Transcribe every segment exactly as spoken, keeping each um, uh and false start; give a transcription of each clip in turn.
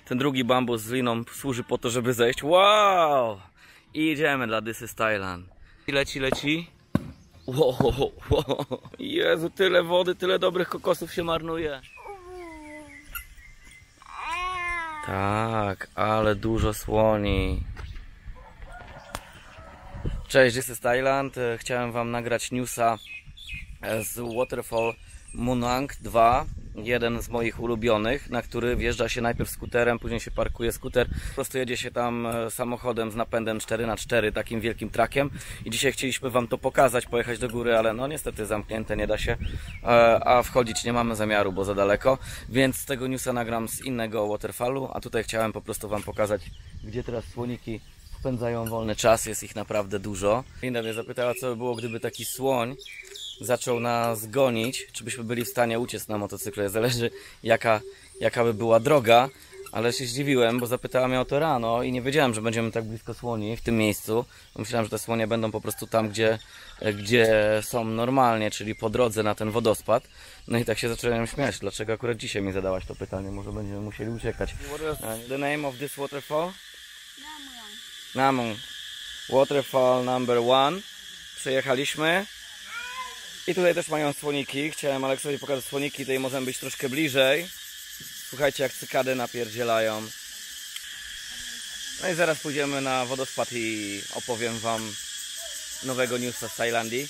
ten drugi bambus z liną służy po to, żeby zejść. Wow! I idziemy dla This is Thailand. I leci, leci. Wow, wow. Jezu, tyle wody, tyle dobrych kokosów się marnuje. Tak, ale dużo słoni. Cześć, This is Thailand. Chciałem wam nagrać newsa z Waterfall Munang dwa. Jeden z moich ulubionych, na który wjeżdża się najpierw skuterem, później się parkuje skuter. Po prostu jedzie się tam samochodem z napędem cztery na cztery, takim wielkim trakiem. I dzisiaj chcieliśmy wam to pokazać, pojechać do góry, ale no niestety zamknięte, nie da się. A wchodzić nie mamy zamiaru, bo za daleko. Więc z tego newsa nagram z innego waterfallu, a tutaj chciałem po prostu wam pokazać, gdzie teraz słoniki spędzają wolny czas. Jest ich naprawdę dużo. Linda mnie zapytała, co by było, gdyby taki słoń zaczął nas gonić, czy byśmy byli w stanie uciec na motocykle. Zależy jaka, jaka by była droga, ale się zdziwiłem, bo zapytała mnie o to rano i nie wiedziałem, że będziemy tak blisko słoni w tym miejscu. Myślałem, że te słonie będą po prostu tam, gdzie, gdzie są normalnie, czyli po drodze na ten wodospad. No i tak się zacząłem śmiać, dlaczego akurat dzisiaj mi zadałaś to pytanie, może będziemy musieli uciekać. What is the name of this waterfall? Namung. Namung. Waterfall number one. Przejechaliśmy. I tutaj też mają słoniki. Chciałem Aleksowi pokazać słoniki, tutaj możemy być troszkę bliżej. Słuchajcie, jak cykady napierdzielają. No i zaraz pójdziemy na wodospad i opowiem wam nowego newsa z Tajlandii.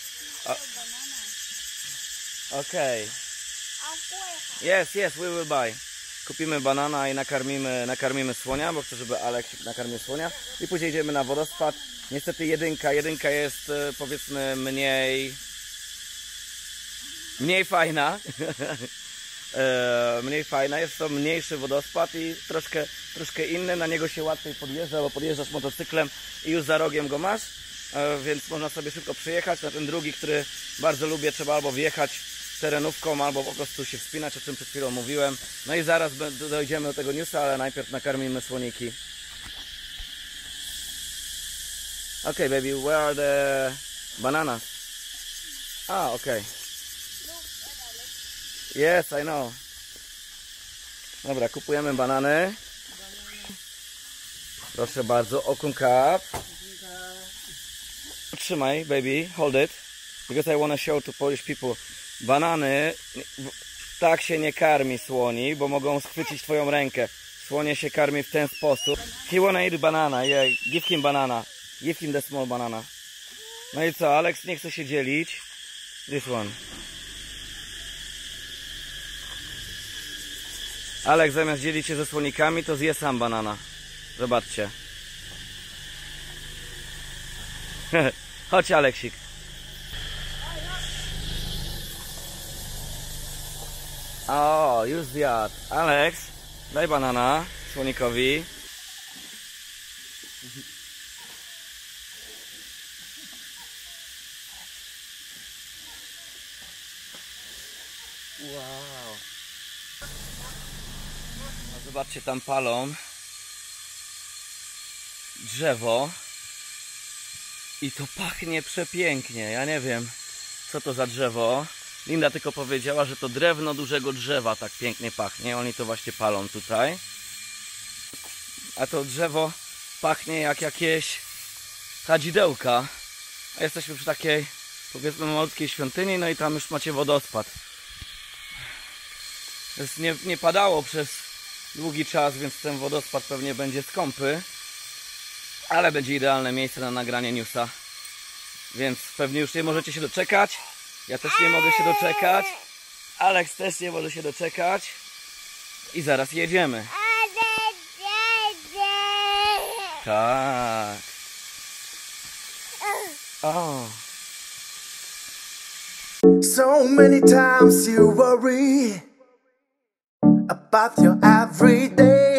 Okej. Okay. Yes, yes, we will buy. Kupimy banana i nakarmimy, nakarmimy słonia, bo chcę, żeby Alek nakarmił słonia. I później idziemy na wodospad. Niestety jedynka, jedynka jest powiedzmy mniej... Mniej fajna, e, mniej fajna, jest to mniejszy wodospad i troszkę, troszkę inny, na niego się łatwiej podjeżdża, bo podjeżdżasz motocyklem i już za rogiem go masz, e, więc można sobie szybko przyjechać. Na ten drugi, który bardzo lubię, trzeba albo wjechać terenówką, albo po prostu się wspinać, o czym przed chwilą mówiłem. No i zaraz dojdziemy do tego newsa, ale najpierw nakarmimy słoniki. Ok, baby, where are the bananas? Ah, okej. Okay. Yes, I know. Dobra, kupujemy banany. Proszę bardzo, okun cup. Trzymaj, baby, hold it. Because I want to show to Polish people. Banany, tak się nie karmi słoni, bo mogą schwycić twoją rękę. Słonie się karmi w ten sposób. He wanna eat banana, yeah, give him banana. Give him the small banana. No i co, Alex nie chce się dzielić. This one. Alek zamiast dzielić się ze słonikami, to zje sam banana. Zobaczcie. Chodź, Aleksik. O, już zjadł. Aleks, daj banana słonikowi. Wow. Zobaczcie, tam palą drzewo i to pachnie przepięknie. Ja nie wiem, co to za drzewo. Linda tylko powiedziała, że to drewno dużego drzewa tak pięknie pachnie. Oni to właśnie palą tutaj. A to drzewo pachnie jak jakieś kadzidełka. A jesteśmy przy takiej, powiedzmy, malutkiej świątyni, no i tam już macie wodospad. Jest nie, nie padało przez długi czas, więc ten wodospad pewnie będzie skąpy, ale będzie idealne miejsce na nagranie newsa, więc pewnie już nie możecie się doczekać. Ja też nie mogę się doczekać. Alex też nie może się doczekać i zaraz jedziemy. Tak. O. So many times you worry about your everyday.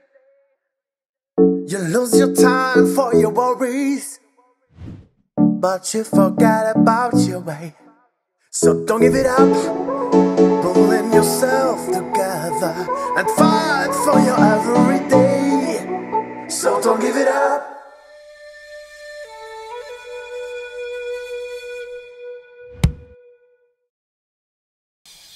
You lose your time for your worries, but you forget about your way. So don't give it up, pulling yourself together and fight for your everyday. So don't give it up.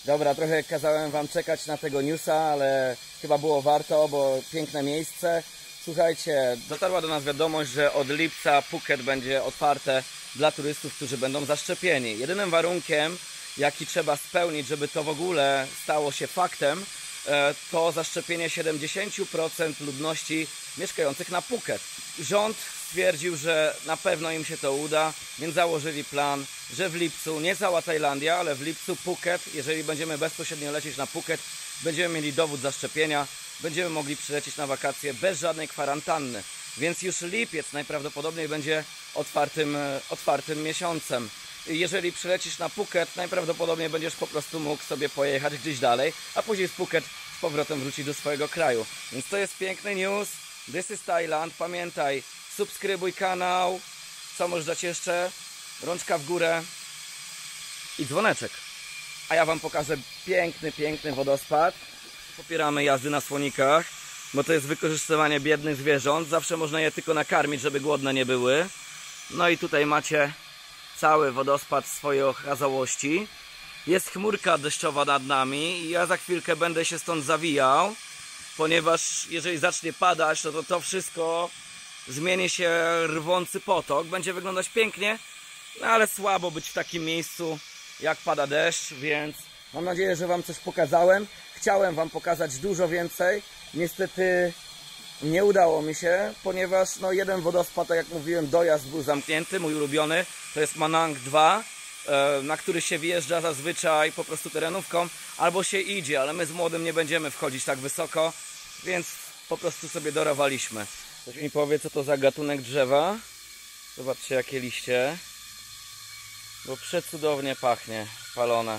Dobra, trochę kazałem wam czekać na tego newsa, ale chyba było warto, bo piękne miejsce. Słuchajcie, dotarła do nas wiadomość, że od lipca Phuket będzie otwarte dla turystów, którzy będą zaszczepieni. Jedynym warunkiem, jaki trzeba spełnić, żeby to w ogóle stało się faktem, to zaszczepienie siedemdziesiąt procent ludności mieszkających na Phuket. Rząd stwierdził, że na pewno im się to uda, więc założyli plan, że w lipcu, nie cała Tajlandia, ale w lipcu Phuket, jeżeli będziemy bezpośrednio lecieć na Phuket, będziemy mieli dowód zaszczepienia, będziemy mogli przylecieć na wakacje bez żadnej kwarantanny. Więc już lipiec najprawdopodobniej będzie otwartym, otwartym miesiącem. Jeżeli przylecisz na Phuket, najprawdopodobniej będziesz po prostu mógł sobie pojechać gdzieś dalej, a później z Phuket z powrotem wrócić do swojego kraju. Więc to jest piękny news. This is Thailand. Pamiętaj, subskrybuj kanał. Co możesz dać jeszcze? Rączka w górę i dzwoneczek. A ja wam pokażę piękny, piękny wodospad. Popieramy jazdy na słonikach, bo to jest wykorzystywanie biednych zwierząt. Zawsze można je tylko nakarmić, żeby głodne nie były. No i tutaj macie cały wodospad w swojej okazałości. Jest chmurka deszczowa nad nami i ja za chwilkę będę się stąd zawijał, ponieważ jeżeli zacznie padać, no to to wszystko zmieni się rwący potok. Będzie wyglądać pięknie, no ale słabo być w takim miejscu, jak pada deszcz, więc mam nadzieję, że wam coś pokazałem. Chciałem wam pokazać dużo więcej. Niestety nie udało mi się, ponieważ no jeden wodospad, tak jak mówiłem, dojazd był zamknięty, mój ulubiony, to jest Manang dwa, na który się wjeżdża zazwyczaj po prostu terenówką, albo się idzie, ale my z młodym nie będziemy wchodzić tak wysoko, więc po prostu sobie dorowaliśmy. Ktoś mi powie, co to za gatunek drzewa. Zobaczcie, jakie liście, bo przecudownie pachnie, palone.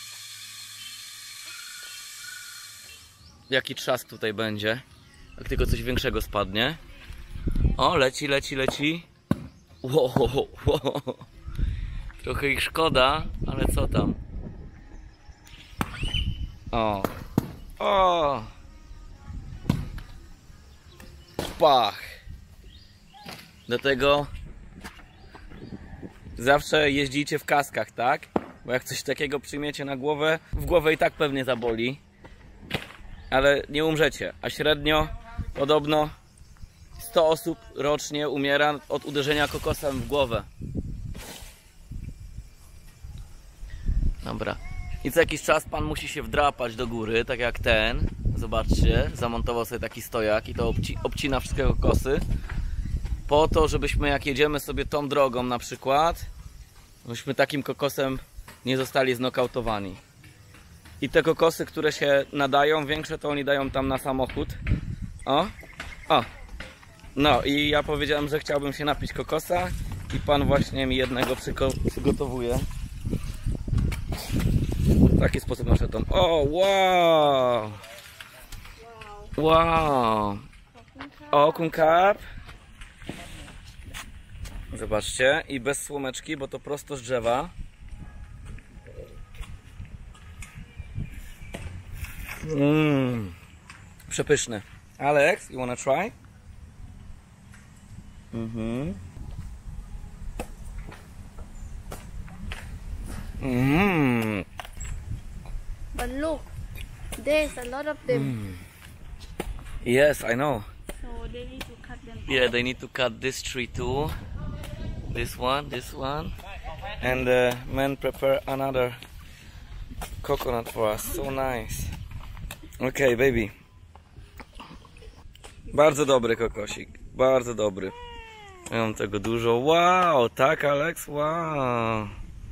Jaki trzask tutaj będzie, jak tylko coś większego spadnie. O, leci, leci, leci. Wow, wow, wow. Trochę ich szkoda, ale co tam. O, o. Pach. Dlatego zawsze jeździcie w kaskach, tak? Bo jak coś takiego przyjmiecie na głowę, w głowę i tak pewnie zaboli. Ale nie umrzecie, a średnio podobno sto osób rocznie umiera od uderzenia kokosem w głowę. Dobra. I co jakiś czas pan musi się wdrapać do góry, tak jak ten. Zobaczcie, zamontował sobie taki stojak i to obci obcina wszystkie kokosy. Po to, żebyśmy jak jedziemy sobie tą drogą na przykład, żebyśmy takim kokosem nie zostali znokautowani. I te kokosy, które się nadają, większe to oni dają tam na samochód. O, o. No i ja powiedziałem, że chciałbym się napić kokosa i pan właśnie mi jednego przygotowuje. W taki sposób nasze tą. O, wow! Wow! O, kunkap. Zobaczcie, i bez słomeczki, bo to prosto z drzewa. Mmm, przepyszny. Alex, you wanna try? Mhm. Mmm. But look, there's a lot of them. Mm. Yes, I know. So they need to cut them. Yeah, they need to cut this tree too. This one, this one. And the men prepare another coconut for us. So nice. Okay, baby. Bardzo dobry kokosik. Bardzo dobry. Ja mam tego dużo. Wow, tak, Alex? Wow.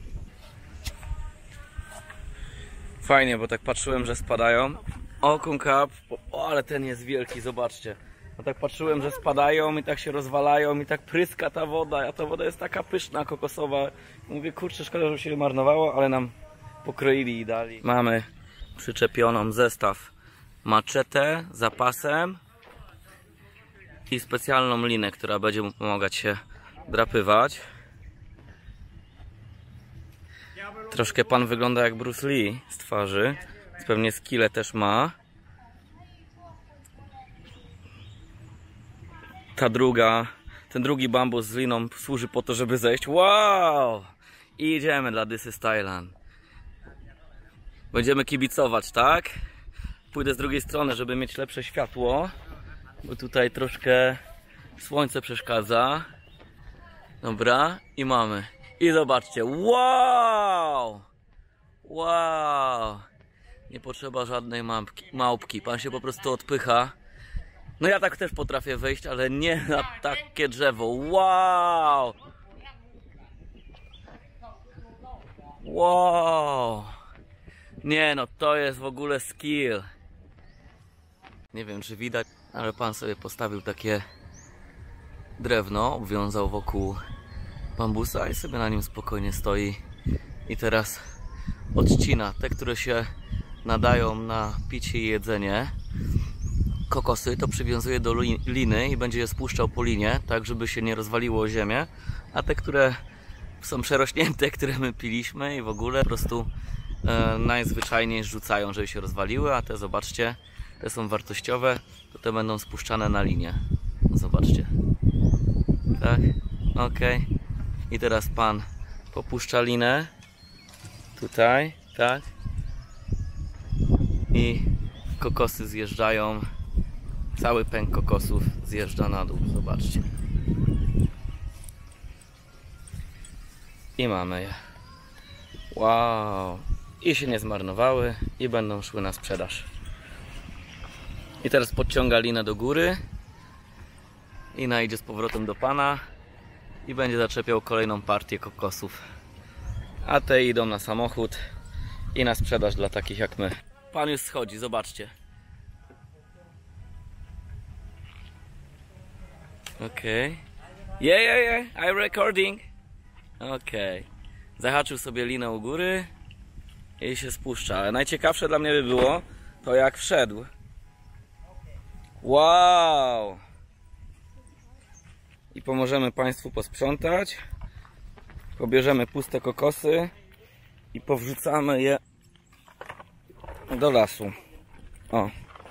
Fajnie, bo tak patrzyłem, że spadają. O, kunkap. O, ale ten jest wielki, zobaczcie. No tak patrzyłem, że spadają i tak się rozwalają i tak pryska ta woda. A ta woda jest taka pyszna, kokosowa. Mówię, kurczę, szkoda, że się marnowało, ale nam pokroili i dali. Mamy przyczepioną zestaw maczetę, zapasem i specjalną linę, która będzie mu pomagać się drapywać. Troszkę pan wygląda jak Bruce Lee z twarzy, więc pewnie skille też ma. Ta druga, ten drugi bambus z liną służy po to, żeby zejść. Wow! I idziemy dla This is Thailand. Będziemy kibicować, tak? Pójdę z drugiej strony, żeby mieć lepsze światło, bo tutaj troszkę słońce przeszkadza. Dobra, i mamy. I zobaczcie, wow! Wow! Nie potrzeba żadnej małpki, małpki. Pan się po prostu odpycha. No ja tak też potrafię wejść, ale nie na takie drzewo. Wow! Wow! Nie no, to jest w ogóle skill. Nie wiem, czy widać, ale pan sobie postawił takie drewno, obwiązał wokół bambusa i sobie na nim spokojnie stoi. I teraz odcina te, które się nadają na picie i jedzenie. Kokosy to przywiązuje do liny i będzie je spuszczał po linie, tak żeby się nie rozwaliło o ziemię. A te, które są przerośnięte, które my piliśmy i w ogóle po prostu e, najzwyczajniej rzucają, żeby się rozwaliły. A te, zobaczcie, te są wartościowe, to te będą spuszczane na linię. Zobaczcie. Tak? Ok. I teraz pan popuszcza linę. Tutaj, tak? I kokosy zjeżdżają. Cały pęk kokosów zjeżdża na dół. Zobaczcie. I mamy je. Wow. I się nie zmarnowały i będą szły na sprzedaż. I teraz podciąga linę do góry. Lina idzie z powrotem do pana i będzie zaczepiał kolejną partię kokosów. A te idą na samochód i na sprzedaż dla takich jak my. Pan już schodzi, zobaczcie. Okej. Okay. Yeah, yeah, yeah, I'm recording. Okej. Okay. Zahaczył sobie linę u góry i się spuszcza. Ale najciekawsze dla mnie by było to, jak wszedł. Wow! I pomożemy państwu posprzątać. Pobierzemy puste kokosy i powrzucamy je do lasu. O.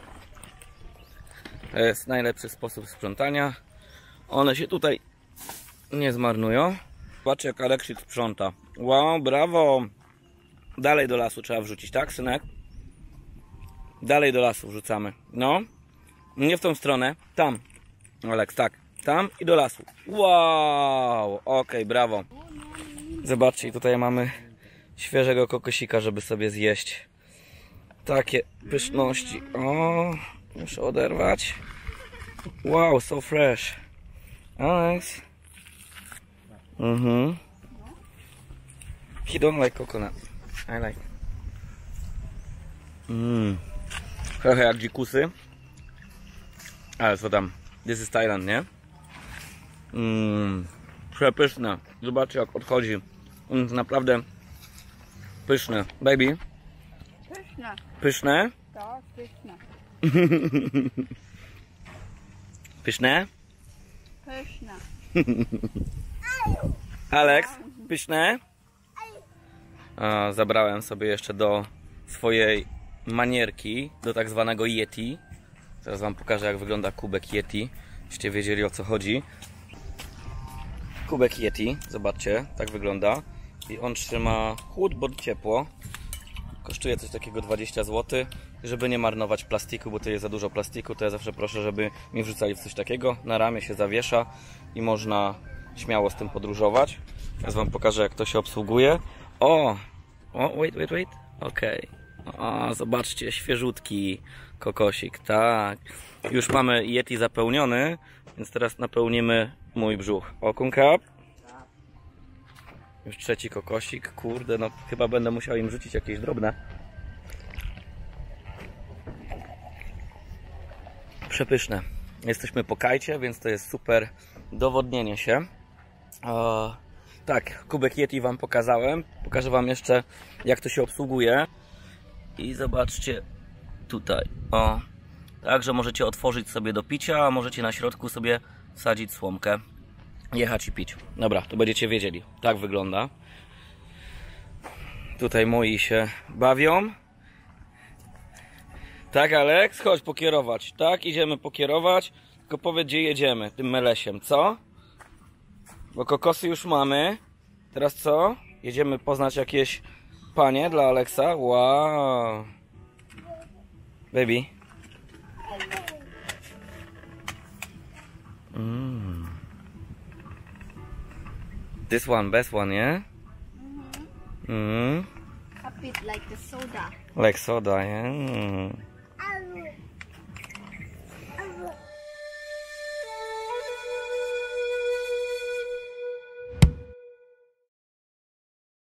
To jest najlepszy sposób sprzątania. One się tutaj nie zmarnują. Zobaczcie, jak Aleksik sprząta. Wow, brawo! Dalej do lasu trzeba wrzucić, tak, synek? Dalej do lasu wrzucamy. No. Nie w tą stronę. Tam. Aleks, tak. Tam i do lasu. Wow! Okej, okay, brawo. Zobaczcie, tutaj mamy świeżego kokosika, żeby sobie zjeść. Takie pyszności. O, muszę oderwać. Wow, so fresh. Alex. Mhm. He don't like coconut. I like. Mmm. Trochę jak dzikusy. Ale co tam? This is Thailand, nie? Mmm. Przepyszne. Zobaczcie, jak odchodzi. On jest naprawdę pyszne. Baby? Pyszne. Pyszne? Tak, pyszne. Pyszne? Pyszne. Alex? Pyszne? A, zabrałem sobie jeszcze do swojej manierki, do tak zwanego Yeti. Teraz wam pokażę, jak wygląda kubek Yeti, żebyście wiedzieli, o co chodzi. Kubek Yeti, zobaczcie, tak wygląda. I on trzyma chłód bądź ciepło. Kosztuje coś takiego dwadzieścia złotych. Żeby nie marnować plastiku, bo to jest za dużo plastiku, to ja zawsze proszę, żeby mi wrzucali w coś takiego. Na ramię się zawiesza i można śmiało z tym podróżować. Teraz wam pokażę, jak to się obsługuje. O! O, wait, wait, wait. Okej. Okay. O, zobaczcie, świeżutki kokosik, tak. Już mamy Yeti zapełniony, więc teraz napełnimy mój brzuch. Okun cup. Już trzeci kokosik. Kurde, no chyba będę musiał im rzucić jakieś drobne. Przepyszne. Jesteśmy po kajcie, więc to jest super dowodnienie się. O, tak, kubek Yeti wam pokazałem. Pokażę wam jeszcze, jak to się obsługuje. I zobaczcie tutaj. O, także możecie otworzyć sobie do picia, a możecie na środku sobie wsadzić słomkę, jechać i pić. Dobra, to będziecie wiedzieli. Tak wygląda. Tutaj moi się bawią. Tak, Aleks? Chodź pokierować. Tak, idziemy pokierować. Tylko powiedz, gdzie jedziemy tym melesiem, co? Bo kokosy już mamy. Teraz co? Jedziemy poznać jakieś Panie dla Alexa? Wow. Baby. Mm. This one, best one, yeah? Mm. A bit like the soda. Like soda, yeah? Mm.